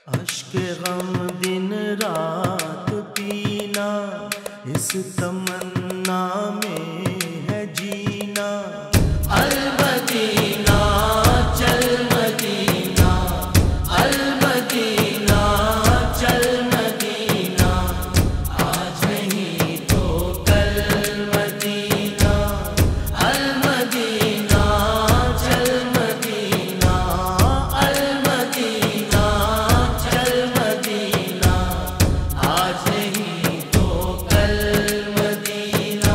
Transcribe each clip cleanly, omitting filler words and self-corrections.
अश्क गम दिन रात पीना, इस तमन्ना में है जीना। अल मदीना चल मदीना, अल मदीना चल मदीना, आज नहीं तो कल मदीना। अल मदीना चल मदीना, अल मदीना चल मदीना, आज नहीं तो कल मदीना।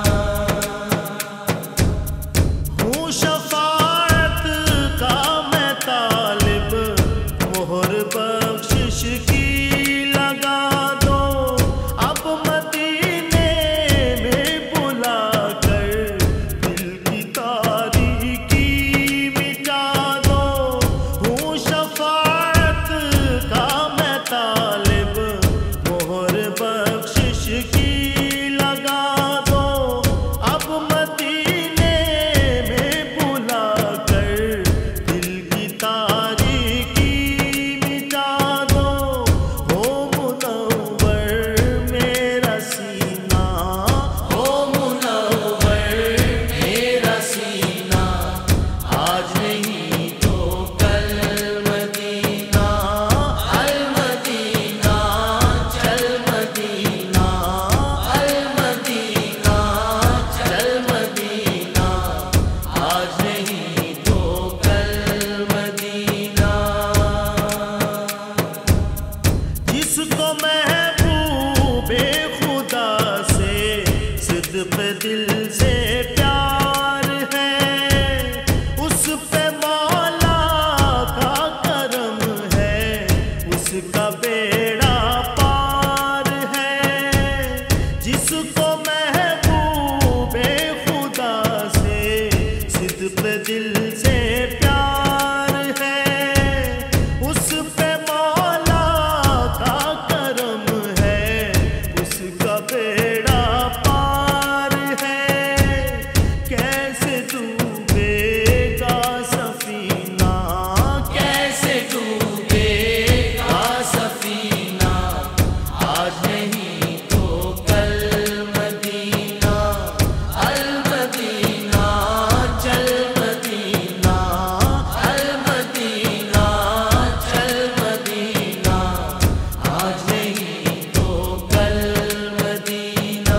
हूँ शफाअत का मैं तालिब, मोहर बख्शिश की लगा दो। अब मदीने में बुला कर दिल की तारीकी मिटा दो। हूँ शफाअत का मैं तालिब, मोहर बख्शिश की लगा दो। अब मदीने में बुला कर दिल की तारीकी मिटा दो। हो मुनव्वर मेरा सीना, हो मुनव्वर मेरा सीना, आज नहीं तो कल मदीना। अल मदीना चल मदीना, अल मदीना चल मदीना, आज नहीं तो कल मदीना। जिसको महबूबे खुदा से सिद्क़ दिल से प्यार है, उस पे मौला का करम है, उसका बेड़ा पार है। जिसको महबूबे खुदा से सिद्क़ दिल से प्यार है, उस पे मौला का करम है, उसका बेड़ा पार है। कैसे डूबेगा सफीना, कैसे डूबेगा सफीना, आज नहीं तो कल मदीना। अल मदीना चल मदीना, अल मदीना चल मदीना, आज नहीं तो कल मदीना।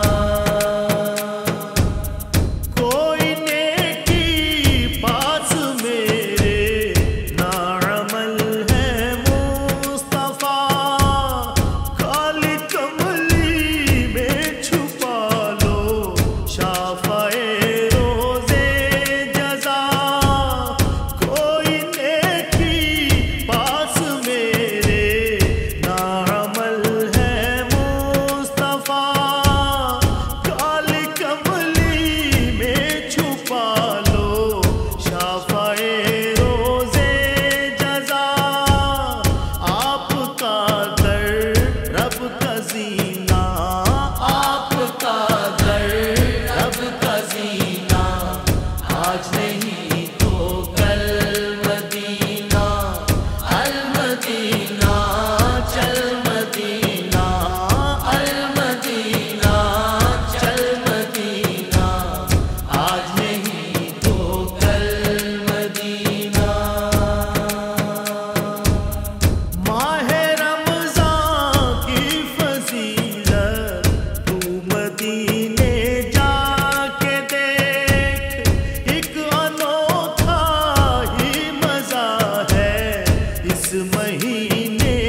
कोई नेकी पास मेरे ना अमल है मुस्तफा, काली कमली में छुपा लो शाफ़ाए रोज़े जज़ा। कोई नेकी पास मेरे ना अमल है मुस्तफा, काली कमली में छुपा लो शाफ़ाए रोज़े जज़ा। आपका दर रब का ज़ीना, आपका दर रब का ज़ीना, आज नहीं तो कल मदीना। अल मदीना चल मदीना, अल मदीना चल मदीना, आज नहीं तो कल मदीना। माहे रमज़ान की फजीलत तू मदीने जाके देख, एक अनोखा ही मज़ा है इस महीने